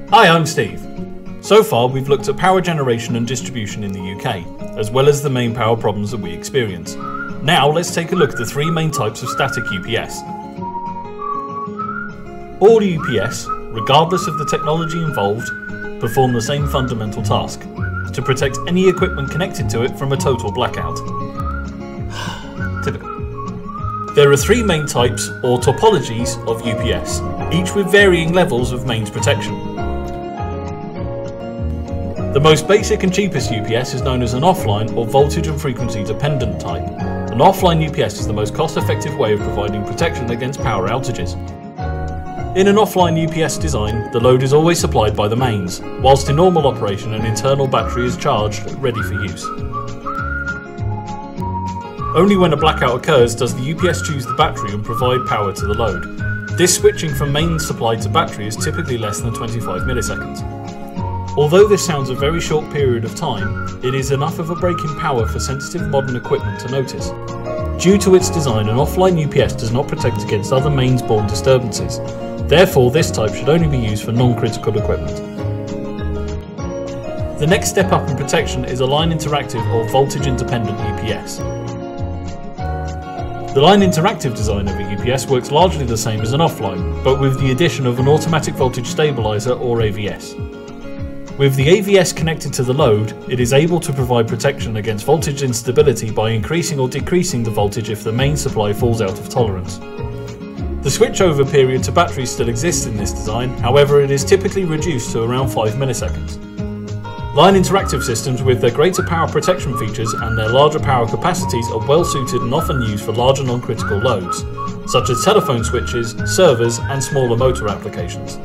Hi, I'm Steve. So far we've looked at power generation and distribution in the UK, as well as the main power problems that we experience. Now let's take a look at the three main types of static UPS. All UPS, regardless of the technology involved, perform the same fundamental task: to protect any equipment connected to it from a total blackout. Typical. There are three main types, or topologies, of UPS, each with varying levels of mains protection. The most basic and cheapest UPS is known as an offline or voltage and frequency dependent type. An offline UPS is the most cost-effective way of providing protection against power outages. In an offline UPS design, the load is always supplied by the mains, whilst in normal operation an internal battery is charged, ready for use. Only when a blackout occurs does the UPS choose the battery and provide power to the load. This switching from mains supply to battery is typically less than 25 milliseconds. Although this sounds a very short period of time, it is enough of a break in power for sensitive modern equipment to notice. Due to its design, an offline UPS does not protect against other mains-borne disturbances. Therefore, this type should only be used for non-critical equipment. The next step up in protection is a LineInteractive or voltage-independent UPS. The LineInteractive design of a UPS works largely the same as an offline, but with the addition of an automatic voltage stabilizer or AVS. With the AVS connected to the load, it is able to provide protection against voltage instability by increasing or decreasing the voltage if the main supply falls out of tolerance. The switchover period to batteries still exists in this design, however it is typically reduced to around 5 milliseconds. LineInteractive systems with their greater power protection features and their larger power capacities are well suited and often used for larger non-critical loads, such as telephone switches, servers and smaller motor applications.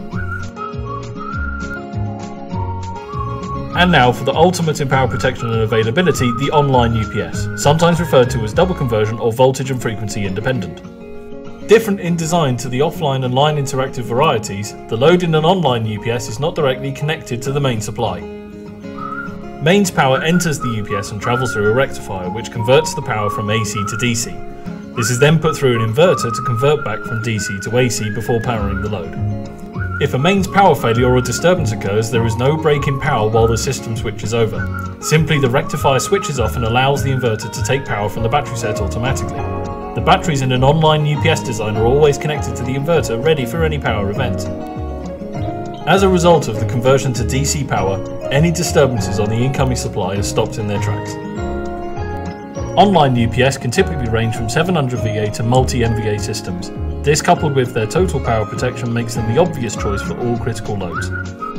And now for the ultimate in power protection and availability, the online UPS, sometimes referred to as double conversion or voltage and frequency independent. Different in design to the offline and LineInteractive varieties, the load in an online UPS is not directly connected to the main supply. Mains power enters the UPS and travels through a rectifier which converts the power from AC to DC. This is then put through an inverter to convert back from DC to AC before powering the load. If a mains power failure or disturbance occurs, there is no break in power while the system switches over. Simply the rectifier switches off and allows the inverter to take power from the battery set automatically. The batteries in an online UPS design are always connected to the inverter, ready for any power event. As a result of the conversion to DC power, any disturbances on the incoming supply are stopped in their tracks. Online UPS can typically range from 700 VA to multi-MVA systems. This, coupled with their total power protection, makes them the obvious choice for all critical loads.